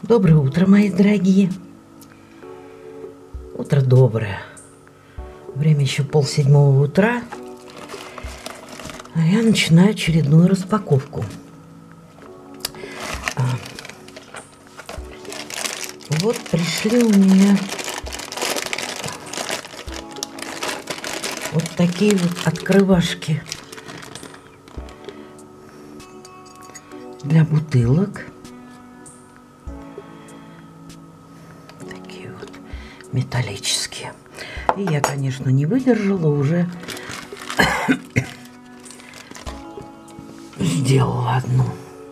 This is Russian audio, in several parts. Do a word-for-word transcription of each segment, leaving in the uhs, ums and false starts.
Доброе утро, мои дорогие. Утро доброе. Время еще полседьмого утра. А я начинаю очередную распаковку. А, вот пришли у меня вот такие вот открывашки для бутылок. Такие вот металлические. И я, конечно, не выдержала, уже сделала одну.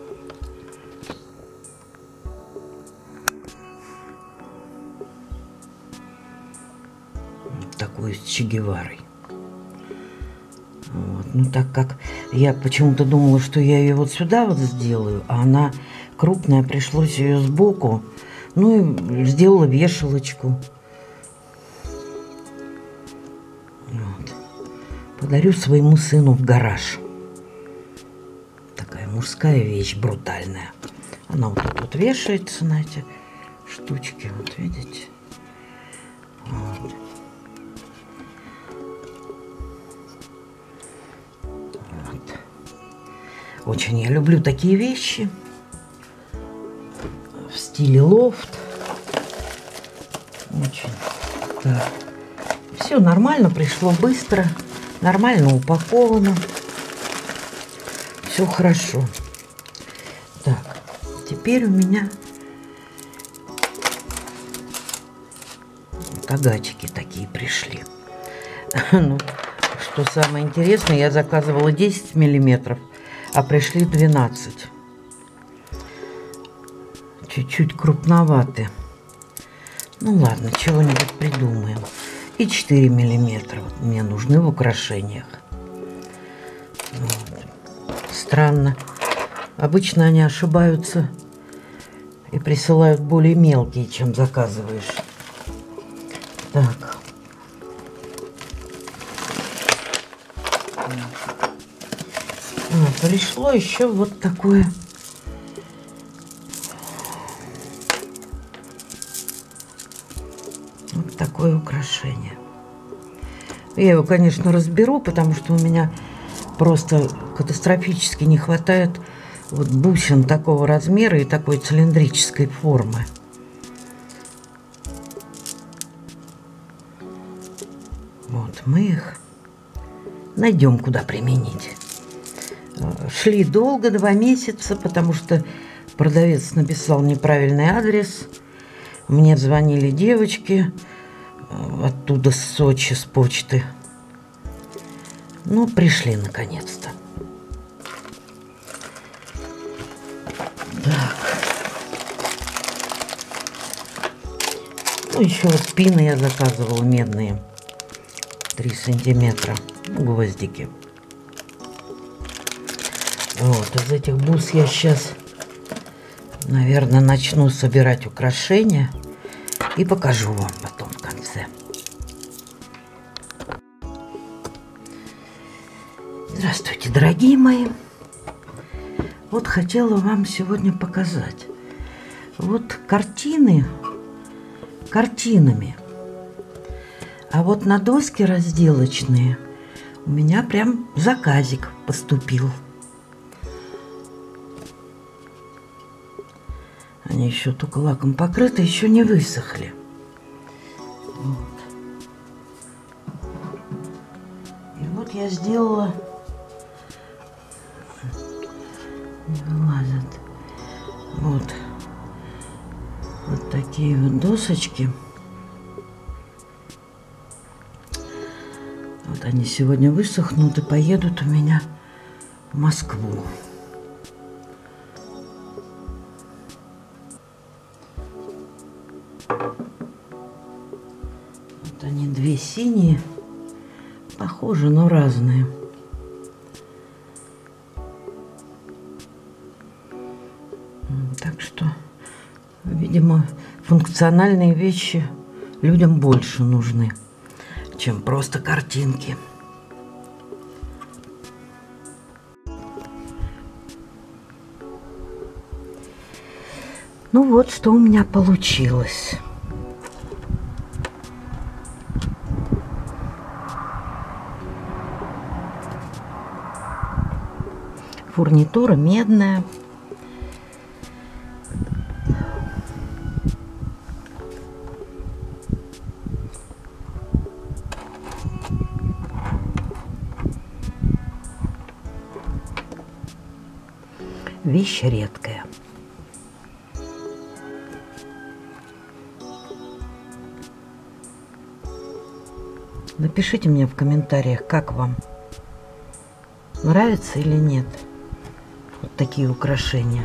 Вот такую с Че Геварой. Вот. Ну, так как я почему-то думала, что я ее вот сюда вот сделаю, а она крупная, пришлось ее сбоку. Ну и сделала вешалочку. Вот. Подарю своему сыну в гараж. Такая мужская вещь, брутальная. Она вот тут вот вешается на эти штучки. Вот видите? Вот. Вот. Очень я люблю такие вещи. В стиле лофт. Очень. Так. Все нормально, пришло быстро. Нормально упаковано. Все хорошо. Так, теперь у меня тагачики такие пришли. Ну, что самое интересное, я заказывала десять миллиметров, а пришли двенадцать. Чуть-чуть крупноваты. Ну ладно, чего-нибудь придумаем. И четыре миллиметра вот мне нужны в украшениях. Вот. Странно. Обычно они ошибаются и присылают более мелкие, чем заказываешь. Так. А, пришло еще вот такое. Вот такое украшение. Я его, конечно, разберу, потому что у меня просто катастрофически не хватает вот бусин такого размера и такой цилиндрической формы. Вот мы их найдем, куда применить. Шли долго, два месяца, потому что продавец написал неправильный адрес. Мне звонили девочки оттуда, с Сочи, с почты. Ну, пришли наконец-то. Так. Ну, еще вот пины я заказывала медные. три сантиметра. Гвоздики. Вот, из этих бус я сейчас, наверное, начну собирать украшения и покажу вам потом в конце. Здравствуйте, дорогие мои. Вот хотела вам сегодня показать. Вот картины картинами. А вот на доски разделочные у меня прям заказик поступил. Они еще только лаком покрыты, еще не высохли. Вот. И вот я сделала... Не вылазят. Вот. Вот такие вот досочки. Вот они сегодня высохнут и поедут у меня в Москву. Вот они две синие. Похожи, но разные. Так что, видимо, функциональные вещи людям больше нужны, чем просто картинки. Ну вот, что у меня получилось. Фурнитура медная. Вещь редкая. Напишите мне в комментариях, как вам, нравится или нет вот такие украшения.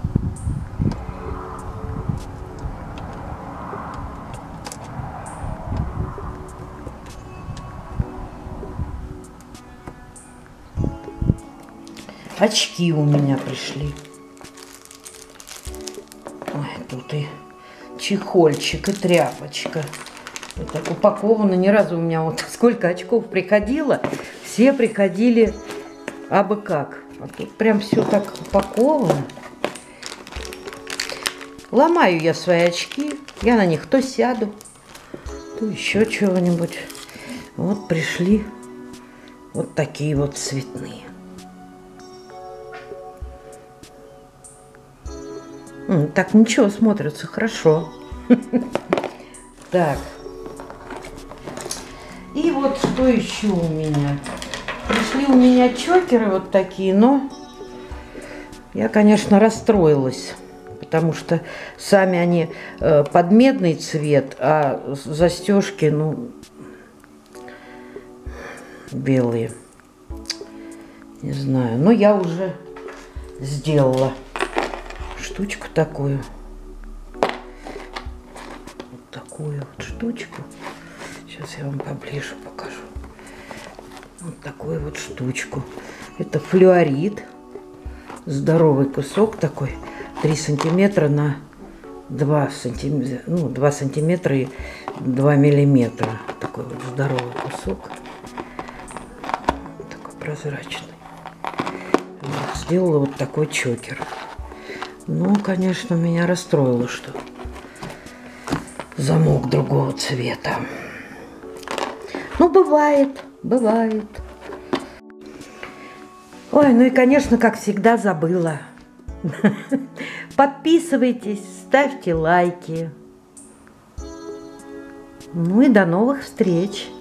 Очки у меня пришли. Ой, тут и чехольчик, и тряпочка. Вот так упаковано. Ни разу у меня вот сколько очков приходило, все приходили абы как. А тут прям все так упаковано. Ломаю я свои очки. Я на них то сяду, то еще чего-нибудь. Вот пришли вот такие вот цветные. Так, ничего, смотрится хорошо. Так. И вот что еще у меня. Пришли у меня чокеры вот такие, но я, конечно, расстроилась. Потому что сами они э, под медный цвет, а застежки, ну, белые. Не знаю, но я уже сделала штучку такую. Вот такую вот штучку. Сейчас я вам поближе покажу. Вот такую вот штучку. Это флюорит. Здоровый кусок такой. три сантиметра на два сантиметра. Ну, два сантиметра и два миллиметра. Такой вот здоровый кусок. Такой прозрачный. Вот, сделала вот такой чокер. Ну, конечно, меня расстроило, что замок другого цвета. Ну, бывает, бывает. Ой, ну и, конечно, как всегда, забыла. Подписывайтесь, ставьте лайки. Ну и до новых встреч.